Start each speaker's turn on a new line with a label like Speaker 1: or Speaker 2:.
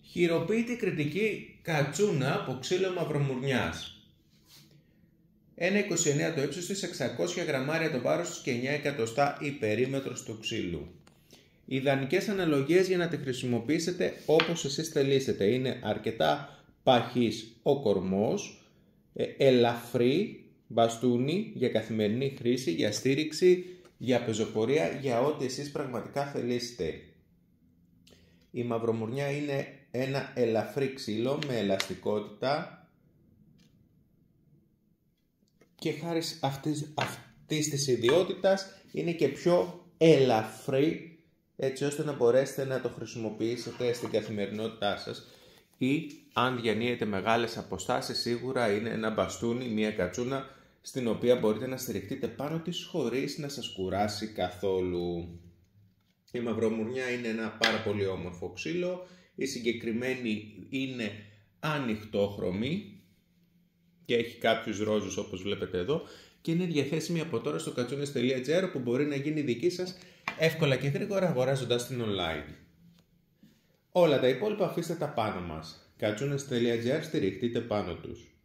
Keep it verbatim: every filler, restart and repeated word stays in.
Speaker 1: Χειροποίητη κριτική κατσούνα από ξύλο μαυρομουρνιάς. ένα κόμμα είκοσι εννέα το ύψος της, εξακόσια γραμμάρια το βάρος της και εννέα εκατοστά η περίμετρος του ξύλου. Ιδανικές αναλογίες για να τη χρησιμοποιήσετε όπως εσείς θελήσετε. Είναι αρκετά παχύς ο κορμός, ελαφρύ μπαστούνι για καθημερινή χρήση, για στήριξη, για πεζοπορία, για ό,τι εσείς πραγματικά θελήσετε. Η μαυρομουρνιά είναι ένα ελαφρύ ξύλο με ελαστικότητα και χάρη αυτής, αυτής της ιδιότητας είναι και πιο ελαφρύ, έτσι ώστε να μπορέσετε να το χρησιμοποιήσετε στην καθημερινότητά σας, ή αν διανύετε μεγάλες αποστάσεις, σίγουρα είναι ένα μπαστούνι, μια κατσούνα στην οποία μπορείτε να στηριχτείτε πάνω της χωρίς να σας κουράσει καθόλου. Η μαυρομουρνιά είναι ένα πάρα πολύ όμορφο ξύλο. Η συγκεκριμένη είναι ανοιχτόχρωμη και έχει κάποιους ρόζους όπως βλέπετε εδώ και είναι διαθέσιμη από τώρα στο κατσούνες τελεία τζι άρ, που μπορεί να γίνει δική σας εύκολα και γρήγορα αγοράζοντας την online. Όλα τα υπόλοιπα αφήστε τα πάνω μας. κατσούνες τελεία τζι άρ, στηριχτείτε πάνω τους.